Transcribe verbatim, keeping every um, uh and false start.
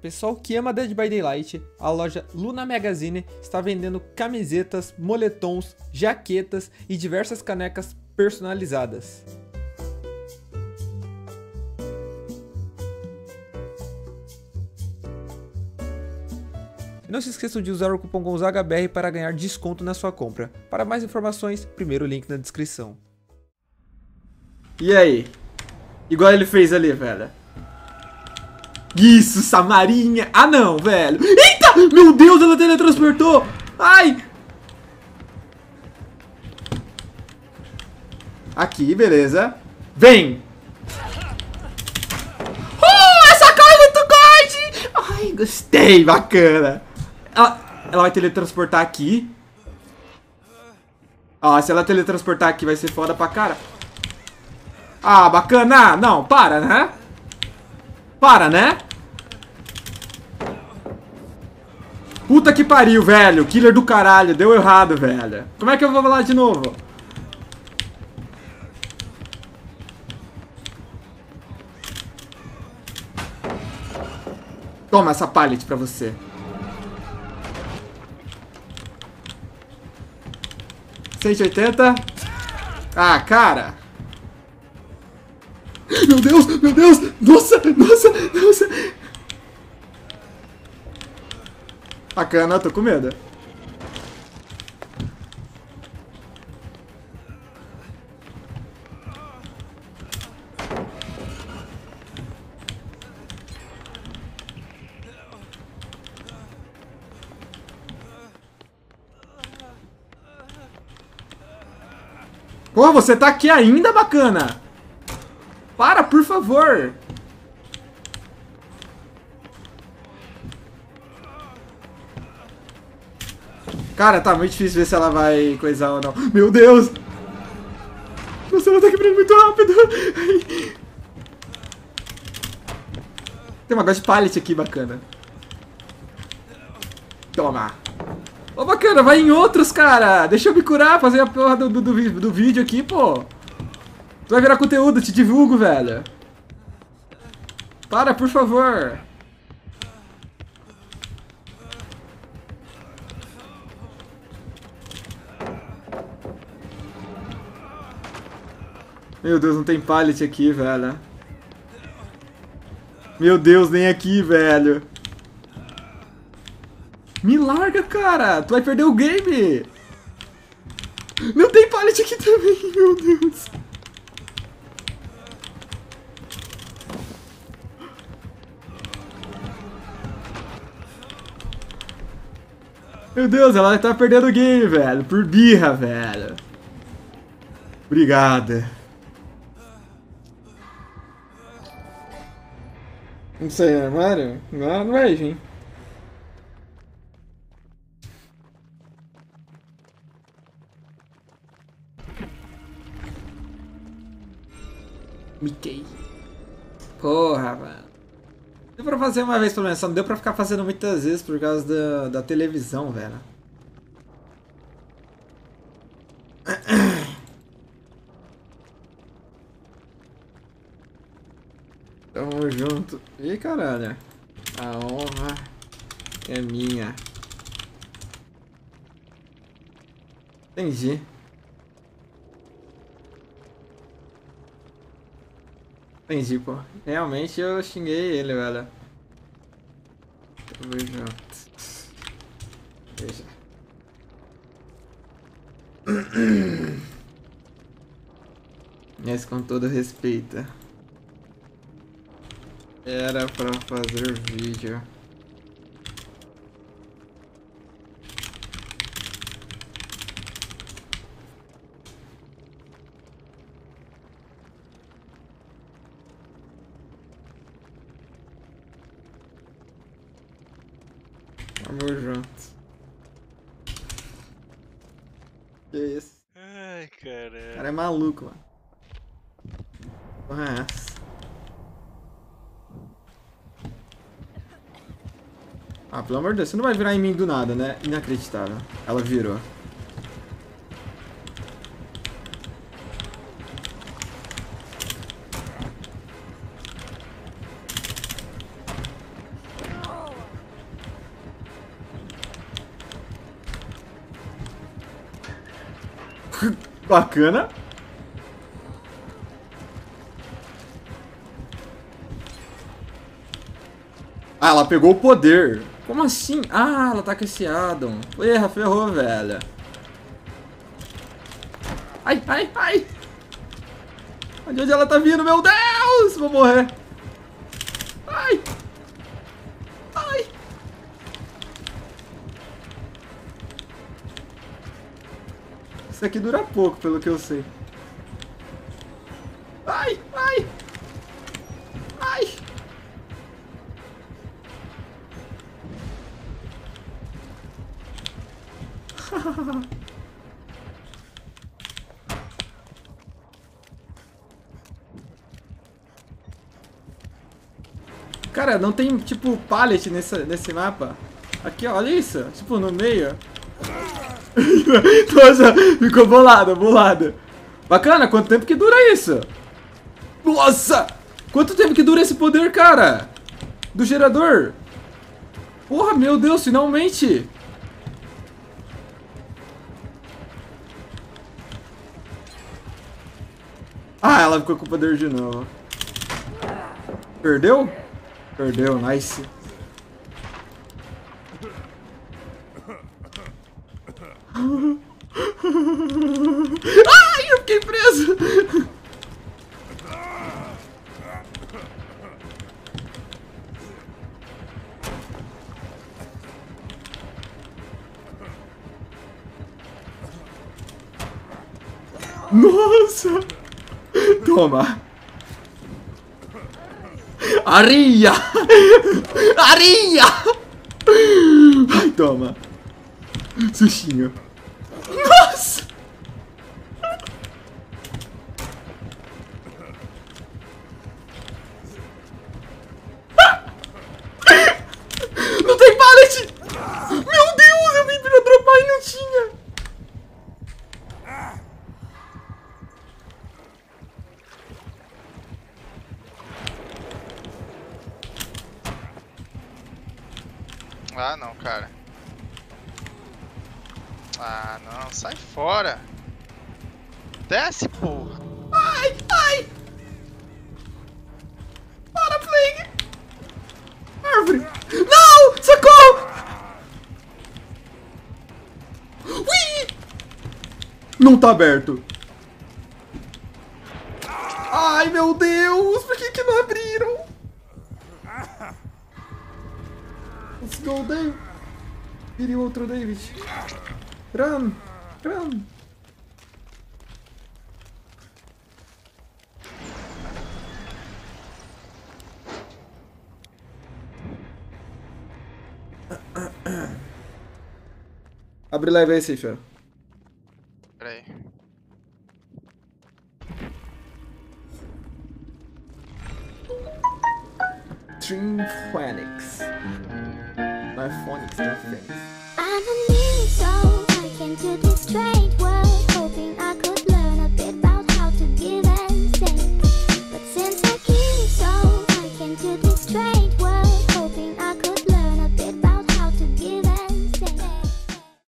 pessoal que ama Dead by Daylight, a loja Luna Magazine está vendendo camisetas, moletons, jaquetas e diversas canecas personalizadas. E não se esqueçam de usar o cupom GONZAGABR para ganhar desconto na sua compra. Para mais informações, primeiro link na descrição. E aí? Igual ele fez ali, velho. Isso, Samarinha. Ah, não, velho. Eita! Meu Deus, ela teletransportou. Ai. Aqui, beleza. Vem. Oh, essa cor é muito gorda. Ai, gostei, bacana. Ela, ela vai teletransportar aqui. Ó, se ela teletransportar aqui vai ser foda pra cara. Ah, bacana. Não, para, né? Para, né? Puta que pariu, velho. Killer do caralho. Deu errado, velho. Como é que eu vou falar de novo? Toma essa pallet pra você. cento e oitenta. Ah, cara. Meu Deus, meu Deus. Nossa, nossa, nossa. Bacana, tô com medo. Pô, você tá aqui ainda, bacana? Para, por favor. Cara, tá muito difícil ver se ela vai coisar ou não. Meu Deus! Nossa, ela tá quebrando muito rápido. Tem uma negócio de pallet aqui, bacana. Toma. Ô, bacana, vai em outros, cara. Deixa eu me curar, fazer a porra do, do, do, do vídeo aqui, pô. Tu vai virar conteúdo, te divulgo, velho. Para, por favor. Meu Deus, não tem pallet aqui, velho. Meu Deus, nem aqui, velho. Me larga, cara. Tu vai perder o game. Não tem pallet aqui também, meu Deus. Meu Deus, ela tá perdendo o game, velho. Por birra, velho. Obrigada. Não sei, armário? Não, não vai vir. Mickey. Porra, mano. Deu pra fazer uma vez pelo menos, só não deu pra ficar fazendo muitas vezes por causa da, da televisão, velho. Tamo junto. Ih, caralho. A honra é minha. Entendi. Entendi, pô. Realmente eu xinguei ele, velho. Tamo junto. Veja. Mas com todo respeito. Era pra fazer vídeo. Tamo junto. Que isso? Ai, caralho. O cara é maluco, mano. Porra é essa? Ah, pelo amor de Deus, você não vai virar em mim do nada, né? Inacreditável. Ela virou. Bacana. Ah, ela pegou o poder. Como assim? Ah, ela tá com esse Adam. Erra, ferrou, velho. Ai, ai, ai. De onde ela tá vindo, meu Deus? Vou morrer. Ai. Ai. Isso aqui dura pouco, pelo que eu sei. Ai, ai. Ai. Cara, não tem, tipo, pallet nesse, nesse mapa. Aqui, ó, olha isso. Tipo, no meio. Nossa, ficou bolada, bolada. Bacana, quanto tempo que dura isso? Nossa! Quanto tempo que dura esse poder, cara? Do gerador? Porra, meu Deus, finalmente! Ah, ela ficou com o poder de novo. Perdeu? Perdeu, nice. Ai, eu fiquei preso! Nossa! Toma! Areia! Areia! Ai, toma! Sushinho! Nossa! Não tem pallet! Meu Deus, eu vim pra dropar e não tinha! Ah, não, cara. Ah, não. Sai fora. Desce, porra. Ai, ai! Para, Plague! Árvore! Não! Socorro! Ui! Não tá aberto. Ai, meu Deus! Por que que não abriram? Let's go, Dave. Vire outro David. Run! Run! Abre live aí, Cifra. Pera aí. Dream Phoenix. Não é Phonics, não é Phoenix. I'm a new soul, I can do this straight world.